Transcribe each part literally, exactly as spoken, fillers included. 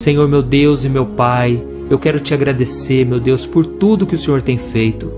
Senhor, meu Deus e meu Pai, eu quero te agradecer, meu Deus, por tudo que o Senhor tem feito.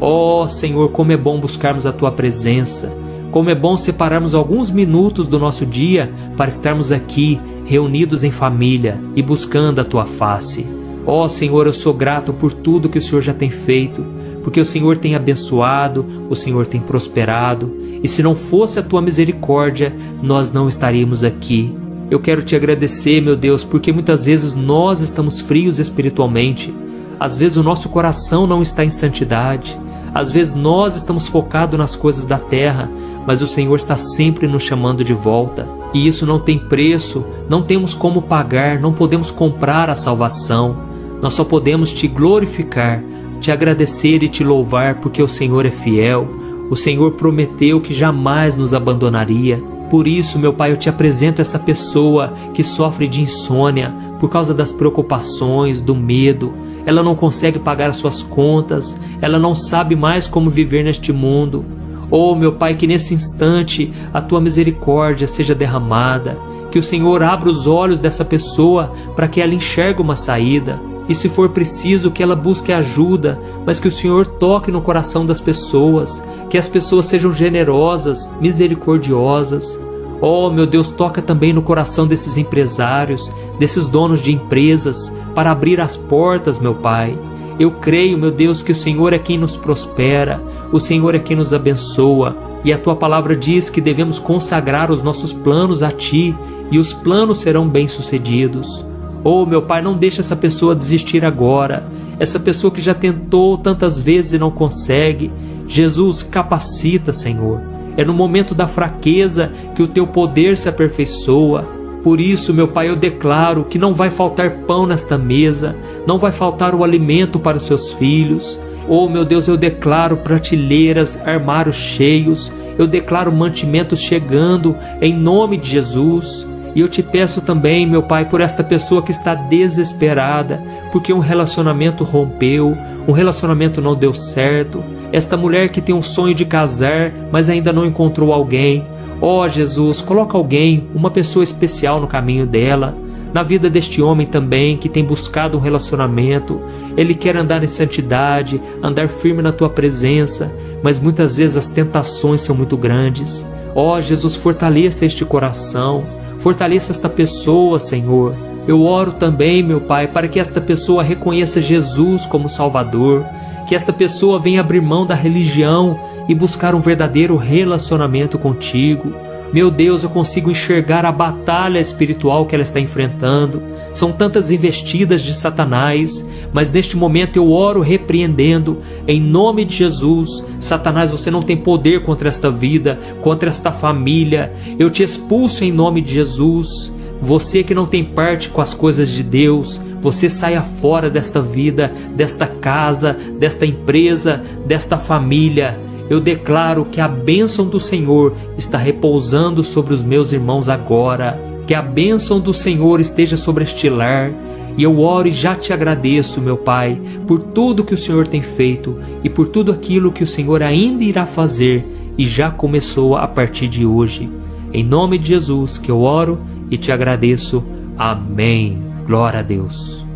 Ó Senhor, como é bom buscarmos a Tua presença, como é bom separarmos alguns minutos do nosso dia para estarmos aqui, reunidos em família e buscando a Tua face. Ó Senhor, eu sou grato por tudo que o Senhor já tem feito, porque o Senhor tem abençoado, o Senhor tem prosperado, e se não fosse a Tua misericórdia, nós não estaríamos aqui. Eu quero te agradecer, meu Deus, porque muitas vezes nós estamos frios espiritualmente, às vezes o nosso coração não está em santidade, às vezes nós estamos focados nas coisas da terra, mas o Senhor está sempre nos chamando de volta. E isso não tem preço, não temos como pagar, não podemos comprar a salvação. Nós só podemos te glorificar, te agradecer e te louvar, porque o Senhor é fiel. O Senhor prometeu que jamais nos abandonaria. Por isso, meu Pai, eu te apresento essa pessoa que sofre de insônia por causa das preocupações, do medo. Ela não consegue pagar as suas contas, ela não sabe mais como viver neste mundo. Oh, meu Pai, que nesse instante a Tua misericórdia seja derramada, que o Senhor abra os olhos dessa pessoa para que ela enxergue uma saída, e se for preciso que ela busque ajuda, mas que o Senhor toque no coração das pessoas, que as pessoas sejam generosas, misericordiosas. Oh, meu Deus, toca também no coração desses empresários, desses donos de empresas, para abrir as portas, meu Pai. Eu creio, meu Deus, que o Senhor é quem nos prospera, o Senhor é quem nos abençoa, e a Tua palavra diz que devemos consagrar os nossos planos a Ti, e os planos serão bem-sucedidos. Oh, meu Pai, não deixa essa pessoa desistir agora, essa pessoa que já tentou tantas vezes e não consegue. Jesus, capacita, Senhor. É no momento da fraqueza que o Teu poder se aperfeiçoa. Por isso, meu Pai, eu declaro que não vai faltar pão nesta mesa, não vai faltar o alimento para os Seus filhos. Oh, meu Deus, eu declaro prateleiras, armários cheios, eu declaro mantimentos chegando em nome de Jesus. E eu te peço também, meu Pai, por esta pessoa que está desesperada, porque um relacionamento rompeu, um relacionamento não deu certo. Esta mulher que tem um sonho de casar, mas ainda não encontrou alguém. Ó Jesus, coloca alguém, uma pessoa especial no caminho dela. Na vida deste homem também, que tem buscado um relacionamento. Ele quer andar em santidade, andar firme na Tua presença, mas muitas vezes as tentações são muito grandes. Ó Jesus, fortaleça este coração. Fortaleça esta pessoa, Senhor. Eu oro também, meu Pai, para que esta pessoa reconheça Jesus como Salvador, que esta pessoa venha abrir mão da religião e buscar um verdadeiro relacionamento contigo. Meu Deus, eu consigo enxergar a batalha espiritual que ela está enfrentando. São tantas investidas de Satanás, mas neste momento eu oro repreendendo, em nome de Jesus. Satanás, você não tem poder contra esta vida, contra esta família. Eu te expulso em nome de Jesus. Você que não tem parte com as coisas de Deus, você saia fora desta vida, desta casa, desta empresa, desta família. Eu declaro que a bênção do Senhor está repousando sobre os meus irmãos agora. Que a bênção do Senhor esteja sobre este lar. E eu oro e já te agradeço, meu Pai, por tudo que o Senhor tem feito e por tudo aquilo que o Senhor ainda irá fazer e já começou a partir de hoje. Em nome de Jesus que eu oro e te agradeço. Amém. Glória a Deus.